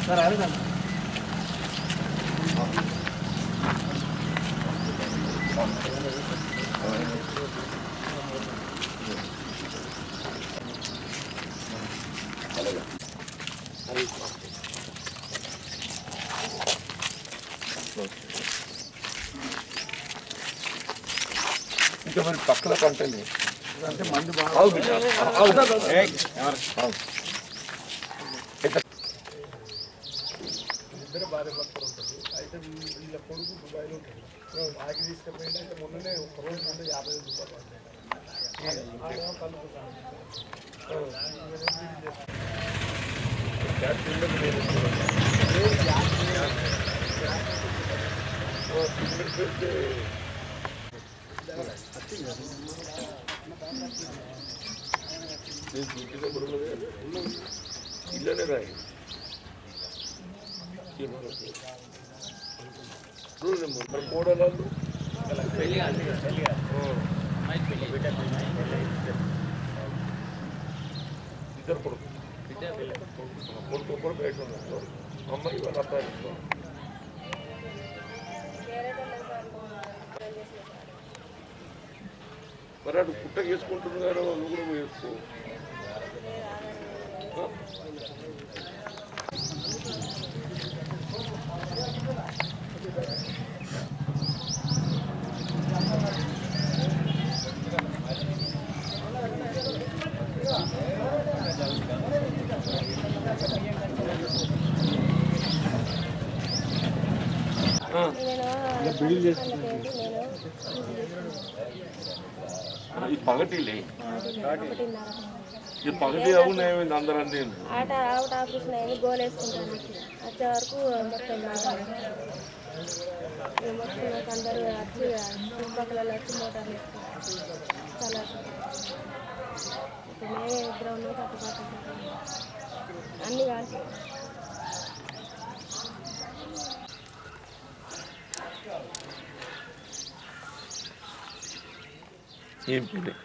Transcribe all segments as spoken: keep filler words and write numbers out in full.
ఇంకా మరి పక్కన పంటని అంటే మందు బాగా ఇద్దరు భార్య భర్తలు ఉంటుంది. అయితే వీళ్ళ కొడుకు దుబాయ్లో ఉంటుంది. ఆగి తీసుకుపోయింది. అయితే మొన్ననే ఒక రోజు ముందు యాభై వేల రూపాయలు పడ్డాయి. కలుపుతాను ఇల్లనే రాయి కోడలు ఇద్దరు కొడుకు కొడుకు కూడా బయట ఉన్నారు. అమ్మాయి వాళ్ళ అబ్బాయి మరి అటు పుట్ట వేసుకుంటున్నారు. నువ్వు కూడా వేసుకో. ఈ పగటిలే ఈ పగటి అవునేమైంది అందరూ అంది ఆట అవుట్ ఆపరేషన్ అయింది. గోల్ వేసుకుంటాను వచ్చే వరకు మొత్తం మొత్తం అందరూ వచ్చి చుట్టుపక్కల వచ్చి మోటార్ వేసుకుంటారు. చాలా ఇప్పుడు మేమే ఇద్దరు ఉన్నాం. కట్టుబాటు అన్నీ కాదు. ఏం పేరు?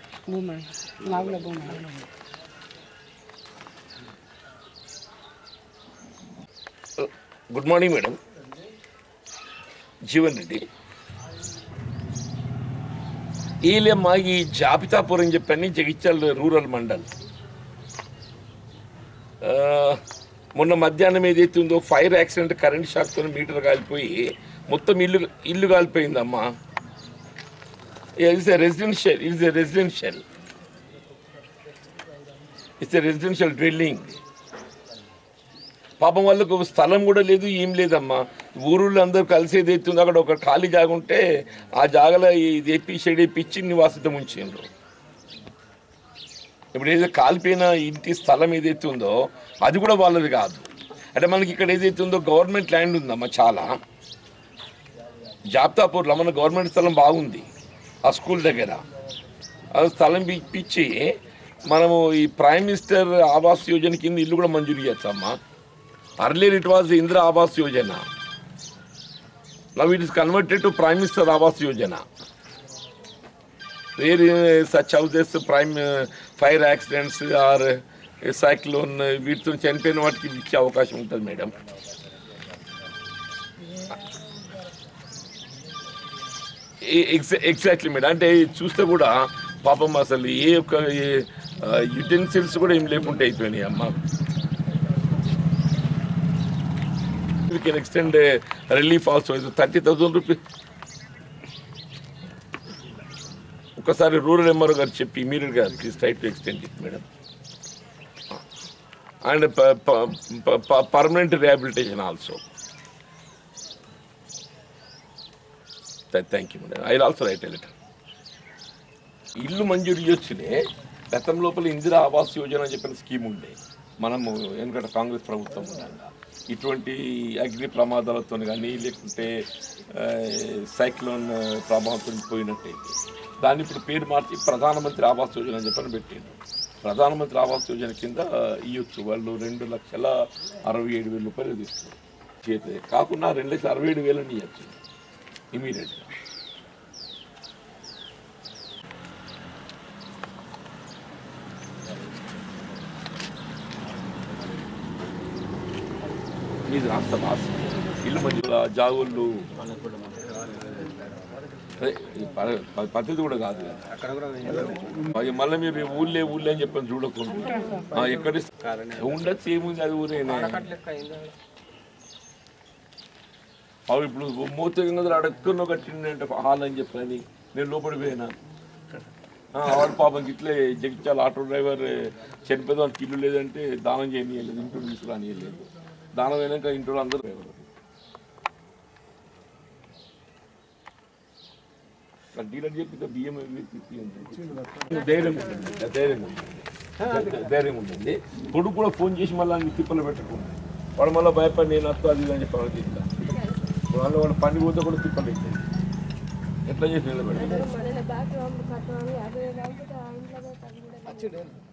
Good morning madam. Jeevan Reddy. ఈలేమ్మా ఈ జాబితాపూర్ అని చెప్పని జగిత్యాల రూరల్ మండల్ మొన్న మధ్యాహ్నం ఏదైతే ఉందో ఫైర్ యాక్సిడెంట్ కరెంట్ షాక్తో మీటర్ కాలిపోయి మొత్తం ఇల్లు ఇల్లు కాలిపోయిందమ్మా. It's a residential it's a residential it's a residential drilling. పాపం వాళ్ళకు స్థలం కూడా లేదు, ఏం లేదమ్మా. ఊరుళ్ళు అందరూ కలిసి ఏదైతుందో అక్కడ ఒక ఖాళీ జాగా ఉంటే ఆ జాగాలో ఇది ఎప్పి షెడ్ ఎప్పించి నివాసితం ఉంచిండ్రు. ఇప్పుడు ఏదైతే కాలిపోయిన ఇంటి స్థలం ఏదైతే ఉందో అది కూడా వాళ్ళది కాదు. అంటే మనకి ఇక్కడ ఏదైతే ఉందో గవర్నమెంట్ ల్యాండ్ ఉందమ్మా చాలా. జాబితాపూర్లో మన గవర్నమెంట్ స్థలం బాగుంది ఆ స్కూల్ దగ్గర. ఆ స్థలం ఇప్పించి మనము ఈ ప్రైమ్ మినిస్టర్ ఆవాస్ యోజన కింద ఇల్లు కూడా మంజూరు చేయొచ్చమ్మా. Earlier it was Indira Awas Yojana. Now it is converted to prime minister Awas Yojana. Where such houses prime fire accidents or cyclone వీటితో చనిపోయిన వాటికి ఇచ్చే అవకాశం ఉంటుంది మేడం. Exactly madam. అంటే చూస్తే కూడా పాపం అసలు ఏ ఒక్క యుటెన్సిల్స్ కూడా ఏం లేకుంటే అయిపోయినాయి అమ్మ. We can extend relief also thirty thousand rupees. ఒకసారి రూరల్ ఎంఆర్ఓ గారు చెప్పి ఇమీడియట్గా please try to extend it madam. And permanent rehabilitation also. Thank you madam. I also write a letter. ఇల్లు మంజూరు చేయొచ్చునే గతం లోపల ఇందిరా ఆవాస్ యోజన అని చెప్పిన స్కీమ్ ఉండే. మనము ఎందుకంటే కాంగ్రెస్ ప్రభుత్వం ఉండగా ఇటువంటి అగ్ని ప్రమాదాలతో కానీ లేకుంటే సైక్లోన్ ప్రభావంతో పోయినట్టయితే దాన్ని ఇప్పుడు పేరు మార్చి ప్రధానమంత్రి ఆవాస్ యోజన అని చెప్పని పెట్టిండు. ప్రధానమంత్రి ఆవాస్ యోజన కింద ఇవ్వచ్చు. వాళ్ళు రెండు లక్షల అరవై ఏడు వేల రూపాయలు తీసుకోవాలి చేతి కాకుండా రెండు లక్షల అరవై ఏడు వేలని ఇవ్వచ్చు ఇమీడియట్గా. మీది రాస్తా రాస్తా ఇల్లు మంచిగా జాగోళ్ళు పద్ధతి కూడా కాదు కదా మళ్ళీ మీరు ఊళ్ళే ఊళ్ళే అని చెప్పని చూడకుండా ఎక్కడ ఉండొచ్చు ఏముంది అది ఊరేనే అవి ఇప్పుడు మూత అడక్కున్నో కట్టిందంటే హాల్ అని చెప్పని నేను లోపడిపోయినా వాడు పాపం ఇట్లే జగిత్యాల ఆటో డ్రైవర్ చనిపోతే వాళ్ళకి ఇల్లు లేదంటే దానం చేయనియలేదు ఇంట్లో తీసుకురానియలేదు దానం అయినాక ఇంట్లో అందరూ డ్రైవర్ డీలర్ చెప్పి బియ్యం ధైర్యం ఉంటుంది ధైర్యం ఉంటుంది ధైర్యం ఉంటుంది కొడుకు కూడా ఫోన్ చేసి మళ్ళీ తిప్పలు పెట్టకుండా వాడు మళ్ళీ భయపడి నేను అత్త అది అని చెప్పి తీస్తా వాళ్ళ వాడు పని పోతే కూడా తిప్పలు ఇచ్చాయి ఎట్లా చేసి నిలబడి